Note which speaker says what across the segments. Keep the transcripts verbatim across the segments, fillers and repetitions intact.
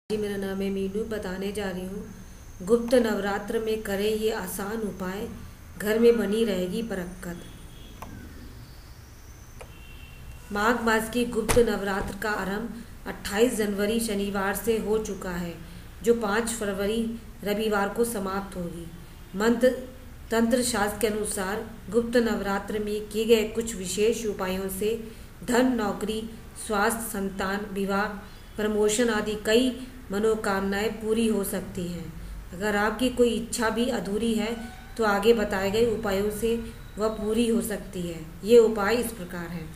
Speaker 1: जी, मेरा नाम है मीनू। बताने जा रही हूँ गुप्त नवरात्र में करें ये आसान उपाय, घर में बनी रहेगी बरकत। माघ मास की गुप्त नवरात्र का आरंभ अट्ठाईस जनवरी शनिवार से हो चुका है, जो पाँच फरवरी रविवार को समाप्त होगी। मंत्र तंत्र शास्त्र के अनुसार गुप्त नवरात्र में किए गए कुछ विशेष उपायों से धन, नौकरी, स्वास्थ्य, संतान, विवाह, प्रमोशन आदि कई मनोकामनाएं पूरी हो सकती हैं। अगर आपकी कोई इच्छा भी अधूरी है तो आगे बताए गए उपायों से वह पूरी हो सकती है। ये उपाय इस प्रकार हैं।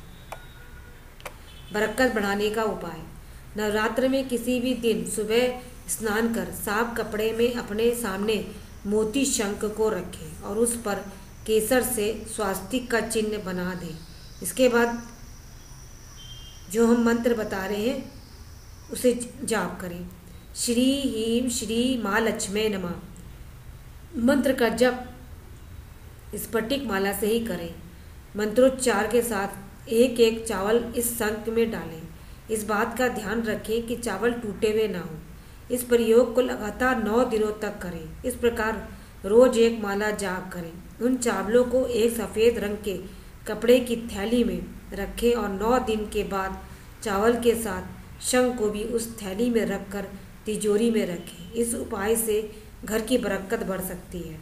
Speaker 1: बरकत बढ़ाने का उपाय। नवरात्र में किसी भी दिन सुबह स्नान कर साफ कपड़े में अपने सामने मोती शंख को रखें और उस पर केसर से स्वास्तिक का चिन्ह बना दें। इसके बाद जो हम मंत्र बता रहे हैं उसे जाप करें। श्री हीम श्री माँ लक्ष्मी नमः मंत्र का जप स्फटिक माला से ही करें। मंत्रोच्चार के साथ एक एक चावल इस शंख में डालें। इस बात का ध्यान रखें कि चावल टूटे हुए ना हो। इस प्रयोग को लगातार नौ दिनों तक करें। इस प्रकार रोज एक माला जाप करें। उन चावलों को एक सफ़ेद रंग के कपड़े की थैली में रखें और नौ दिन के बाद चावल के साथ शंख को भी उस थैली में रखकर तिजोरी में रखें। इस उपाय से घर की बरकत बढ़ सकती है।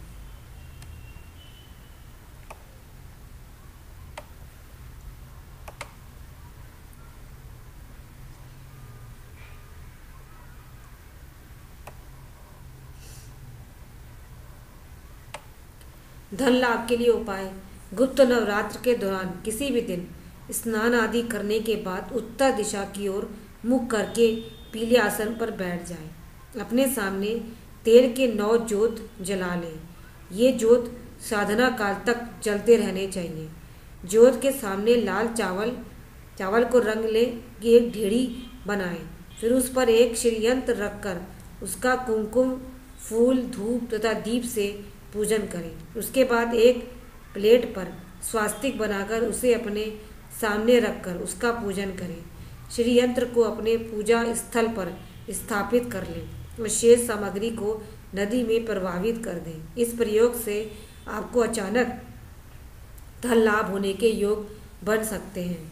Speaker 1: धन लाभ के लिए उपाय। गुप्त नवरात्र के दौरान किसी भी दिन स्नान आदि करने के बाद उत्तर दिशा की ओर मुख करके पीले आसन पर बैठ जाएं। अपने सामने तेल के नौ जोत जला लें। ये जोत साधना काल तक जलते रहने चाहिए। जोत के सामने लाल चावल चावल को रंग लें कि एक ढेरी बनाएं। फिर उस पर एक श्रीयंत्र रखकर उसका कुमकुम, फूल, धूप तथा दीप से पूजन करें। उसके बाद एक प्लेट पर स्वास्तिक बनाकर उसे अपने सामने रखकर उसका पूजन करें। श्री यंत्र को अपने पूजा स्थल पर स्थापित कर लें और शेष सामग्री को नदी में प्रवाहित कर दें। इस प्रयोग से आपको अचानक धन लाभ होने के योग बन सकते हैं।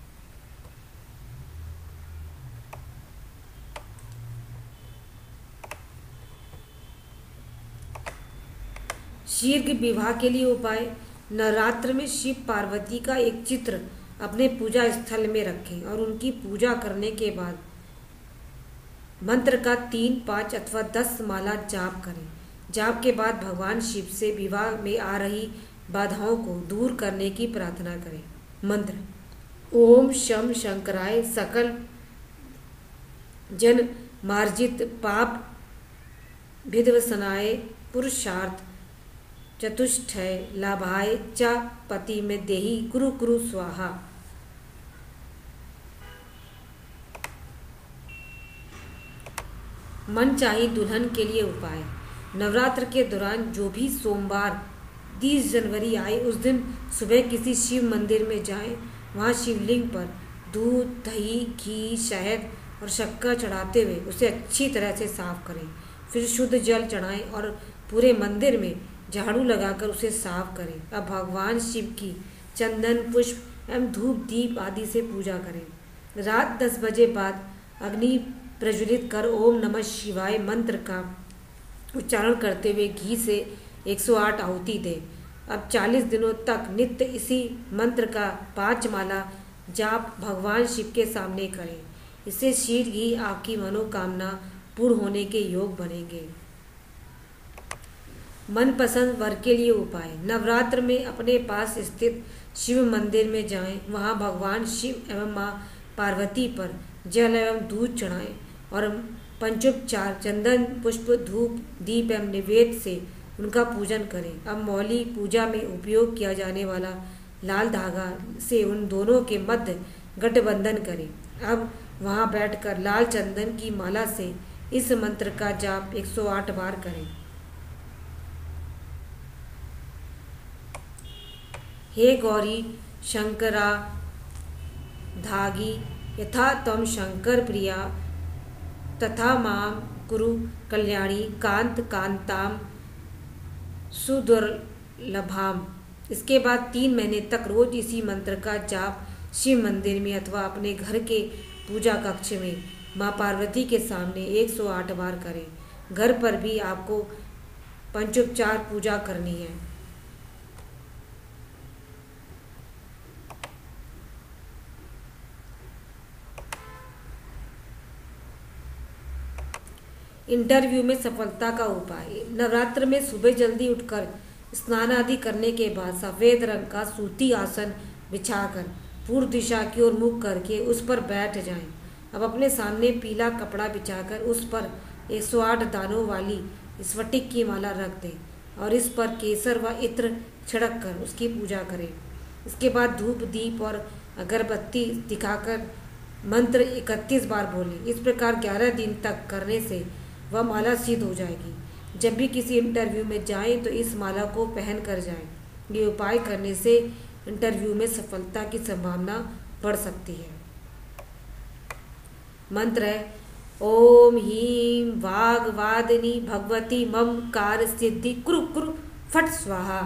Speaker 1: शीघ्र विवाह के लिए उपाय। नवरात्र में शिव पार्वती का एक चित्र अपने पूजा स्थल में रखें और उनकी पूजा करने के बाद मंत्र का तीन, पाँच अथवा दस माला जाप करें। जाप के बाद भगवान शिव से विवाह में आ रही बाधाओं को दूर करने की प्रार्थना करें। मंत्र। ओम शम शंकराय सकल जन मार्जित पाप विध्वसनाय पुरुषार्थ चतुष्टय लाभाय च पति में देही गुरु गुरु स्वाहा। मन चाही दुल्हन के लिए उपाय। नवरात्र के दौरान जो भी सोमवार तीस जनवरी आए उस दिन सुबह किसी शिव मंदिर में जाएं। वहां शिवलिंग पर दूध, दही, घी, शहद और शक्कर चढ़ाते हुए उसे अच्छी तरह से साफ करें। फिर शुद्ध जल चढ़ाएं और पूरे मंदिर में झाड़ू लगाकर उसे साफ करें। अब भगवान शिव की चंदन, पुष्प एवं धूप, दीप आदि से पूजा करें। रात दस बजे बाद अग्नि प्रज्वलित कर ओम नमः शिवाय मंत्र का उच्चारण करते हुए घी से एक सौ आठ आहुति दें। अब चालीस दिनों तक नित्य इसी मंत्र का पाँच माला जाप भगवान शिव के सामने करें। इससे शीघ्र ही आपकी मनोकामना पूर्ण होने के योग बनेंगे। मनपसंद वर के लिए उपाय। नवरात्र में अपने पास स्थित शिव मंदिर में जाएं। वहां भगवान शिव एवं मां पार्वती पर जल एवं दूध चढ़ाएं और पंचोपचार चंदन, पुष्प, धूप, दीप एवं निवेद से उनका पूजन करें। अब मौली पूजा में उपयोग किया जाने वाला लाल धागा से उन दोनों के मध्य गठबंधन करें। अब वहां बैठकर लाल चंदन की माला से इस मंत्र का जाप एक सौ आठ बार करें। हे गौरी शंकरा धागी यथा तम शंकर प्रिया तथा मां कुरु कल्याणी कांत कांताम सुदुर्लभाम। इसके बाद तीन महीने तक रोज इसी मंत्र का जाप शिव मंदिर में अथवा अपने घर के पूजा कक्ष में माँ पार्वती के सामने एक सौ आठ बार करें। घर पर भी आपको पंचोपचार पूजा करनी है। इंटरव्यू में सफलता का उपाय। नवरात्र में सुबह जल्दी उठकर स्नान आदि करने के बाद सफ़ेद रंग का सूती आसन बिछाकर पूर्व दिशा की ओर मुख करके उस पर बैठ जाएं। अब अपने सामने पीला कपड़ा बिछाकर उस पर एक सौ आठ दानों वाली स्फटिक की माला रख दें और इस पर केसर व इत्र छिड़क कर उसकी पूजा करें। इसके बाद धूप दीप और अगरबत्ती दिखाकर मंत्र इकतीस बार बोलें। इस प्रकार ग्यारह दिन तक करने से वह माला सिद्ध हो जाएगी। जब भी किसी इंटरव्यू में जाएं तो इस माला को पहन कर जाएं। ये उपाय करने से इंटरव्यू में सफलता की संभावना बढ़ सकती है। मंत्र है ओम हीम वाग्वादिनी भगवती मम कार्य सिद्धि कुरु कुरु फट स्वाहा।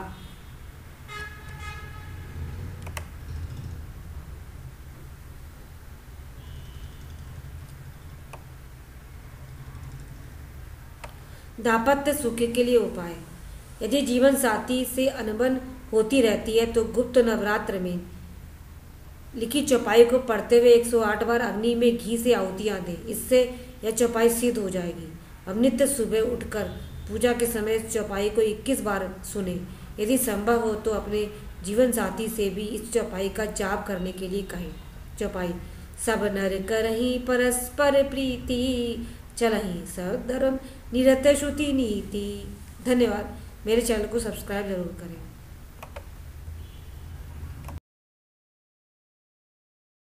Speaker 1: दाम्पत्य सुख के लिए उपाय। यदि जीवन साथी से अनबन होती रहती है तो गुप्त नवरात्र में लिखी चौपाई को पढ़ते हुए एक सौ आठ बार अग्नि में घी से आहुतियाँ दें। इससे यह चौपाई सिद्ध हो जाएगी। अब नित्य सुबह उठकर पूजा के समय चौपाई को इक्कीस बार सुने। यदि संभव हो तो अपने जीवन साथी से भी इस चौपाई का जाप करने के लिए कहें। चौपाई सब नर करहि परस्पर प्रीति चलहि सब धर्म निरत श्रुति नीति। धन्यवाद। मेरे चैनल को सब्सक्राइब जरूर करें।